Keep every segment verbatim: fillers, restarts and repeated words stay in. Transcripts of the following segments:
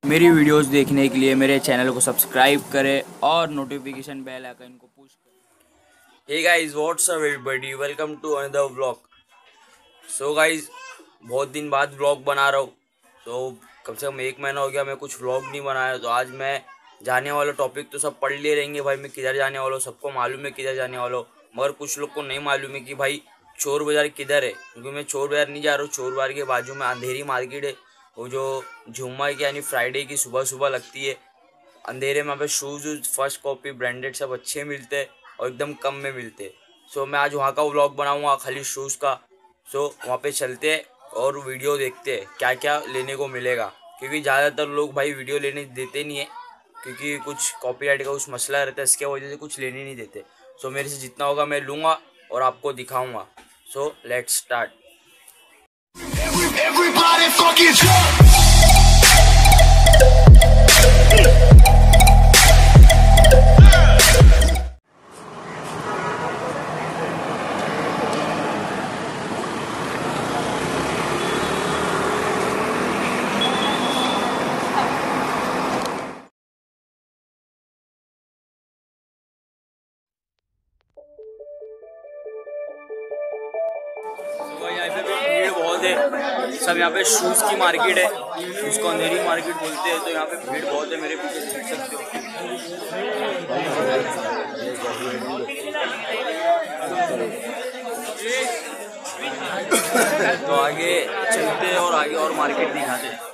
मेरी वीडियोस देखने के लिए मेरे चैनल को सब्सक्राइब करें और नोटिफिकेशन बेल आइकन को पुश करें। Hey guys, what's up everybody, welcome to another vlog. So guys, बहुत दिन बाद व्लॉग बना रहा हूँ। तो कम से कम एक महीना हो गया मैं कुछ व्लॉग नहीं बनाया। तो आज मैं जाने वाला टॉपिक तो सब पढ़ ले रहेंगे भाई, मैं किधर जाने वाला हूँ सबको मालूम है किधर जाने वाला हूँ, मगर कुछ लोग को नहीं मालूम है कि भाई चोर बाज़ार किधर है। क्योंकि मैं चोर बाज़ार नहीं जा रहा हूँ, चोर बाज़ार के बाजू में अंधेरी मार्केट है, वो जो जुम्मा की यानी फ्राइडे की सुबह सुबह लगती है। अंधेरे में वहाँ पे शूज़ वूज फर्स्ट कॉपी ब्रांडेड सब अच्छे मिलते हैं और एकदम कम में मिलते हैं। सो मैं आज वहाँ का व्लॉग बनाऊँगा, खाली शूज़ का। सो वहाँ पे चलते हैं और वीडियो देखते हैं क्या क्या लेने को मिलेगा। क्योंकि ज़्यादातर लोग भाई वीडियो लेने देते नहीं है, क्योंकि कुछ कॉपीराइट का कुछ मसला रहता है, इसके वजह से कुछ लेने नहीं देते। सो मेरे से जितना होगा मैं लूँगा और आपको दिखाऊँगा। So let's start. Everybody fucking jump! यहाँ पे भीड़ बहुत है, सब यहाँ पे शूज़ की मार्केट है, शूज़ को अंधेरी मार्केट बोलते हैं। तो यहाँ पे भीड़ बहुत है, मेरे पीछे देख सकते हो। तो आगे चलते हैं और आगे और मार्केट दिखाते हैं।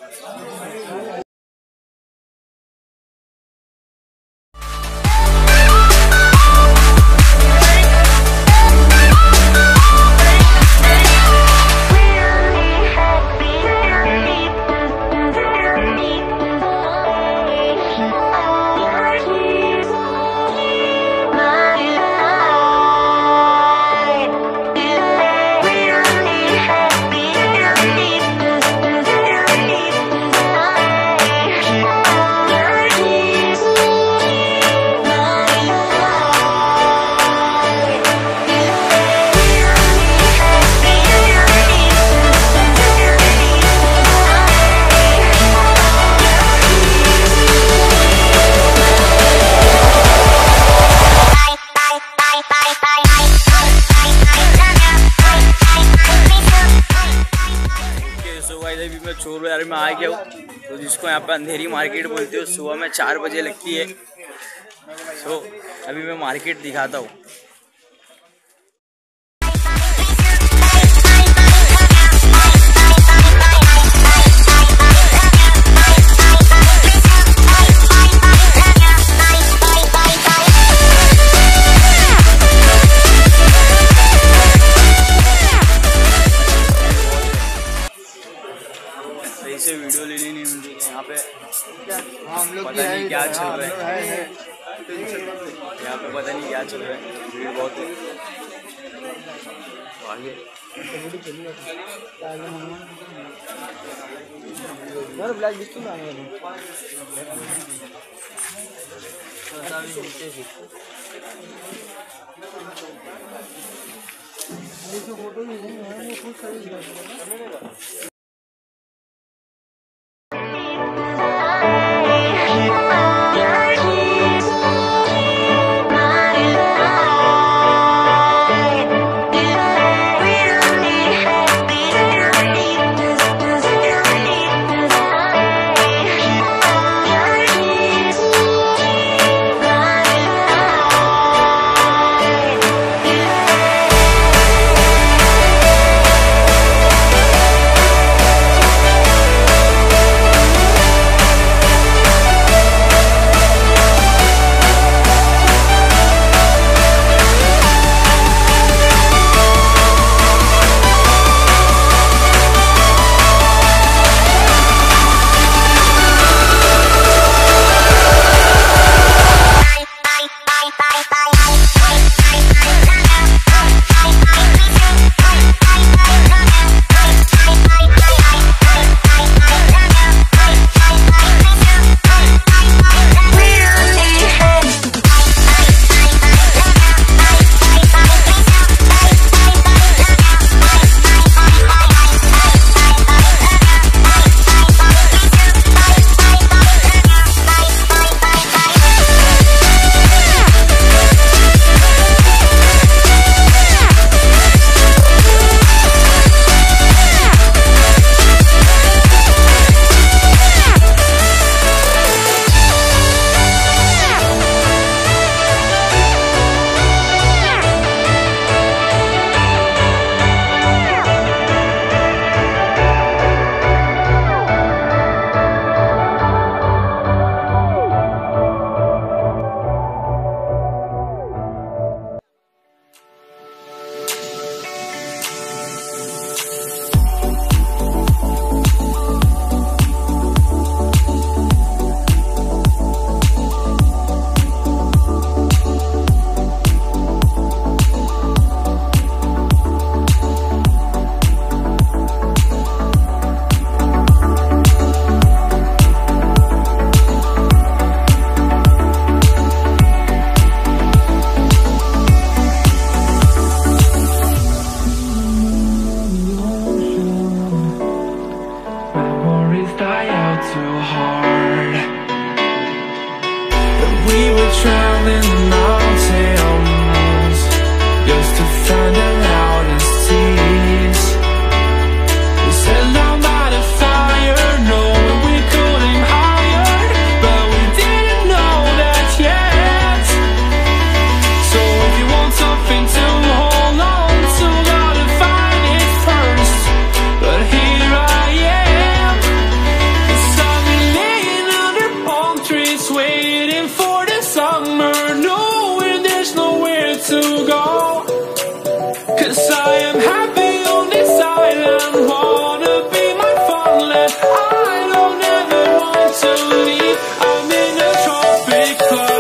अभी मैं चोर बाज़ार में आ गया हूँ, तो जिसको यहाँ पे अंधेरी मार्केट बोलते हो, सुबह में चार बजे लगती है। सो अभी मैं मार्केट दिखाता हूँ। सही से वीडियो लेनी नहीं मिलती यहाँ पे, पता नहीं क्या चल रहा है यहाँ पे, पता नहीं क्या चल रहा है, भीड़ बहुत है। तो आगे photo hard that we were traveling the mountains just to find the loudest tears. We set down by the fire, knowing we could aim higher, but we didn't know that yet. So if you want something to hold on to, gotta find it first. But here I am, 'cause I've been laying under palm trees, waiting for the summer, knowing there's nowhere to go. 'Cause I am happy on this island, wanna be my farmland. I don't ever want to leave, I'm in a tropic club.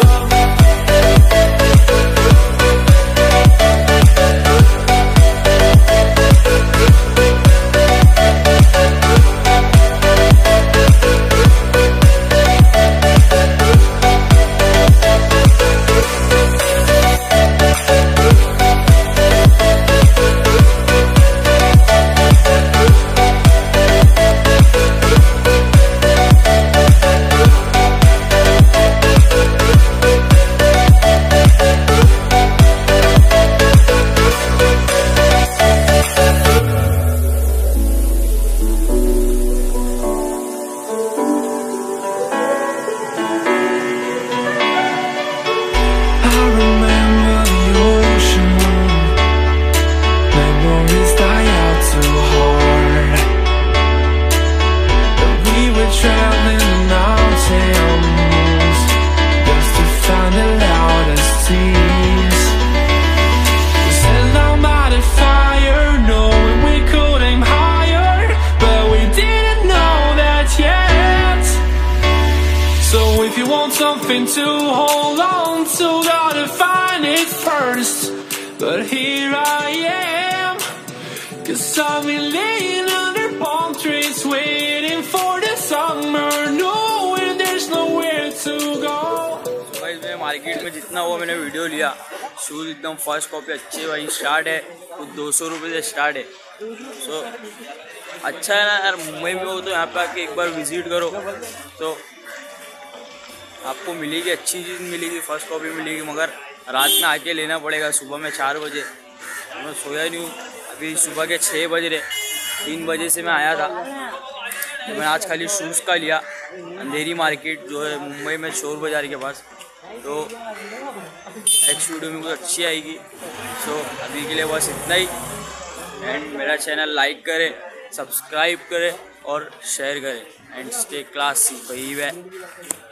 Something to hold on to, gotta find it first. But here I am, 'cause I've been laying under palm trees, waiting for the summer, knowing there's nowhere to go. तो भाई मैं market में जितना हुआ मैंने video लिया। Shoes एकदम first copy अच्छे भाई, स्टार्ट है कुछ दो सौ रुपये से स्टार्ट है। सो अच्छा है ना यार, मुंबई में हो तो यहाँ पे आके एक बार विजिट करो तो आपको मिलेगी, अच्छी चीज़ मिलेगी, फर्स्ट कॉपी मिलेगी। मगर रात में आके लेना पड़ेगा। सुबह में चार बजे मैं सोया नहीं हूँ, अभी सुबह के छः बज रहे, तीन बजे से मैं आया था। तो मैं आज खाली शूज़ का लिया, अंधेरी मार्केट जो है मुंबई में चोर बाज़ार के पास। तो नेक्स्ट वीडियो में कुछ अच्छी आएगी। सो अभी के लिए बस इतना ही। एंड मेरा चैनल लाइक करें, सब्सक्राइब करें और शेयर करें। And stay classy, bye bye.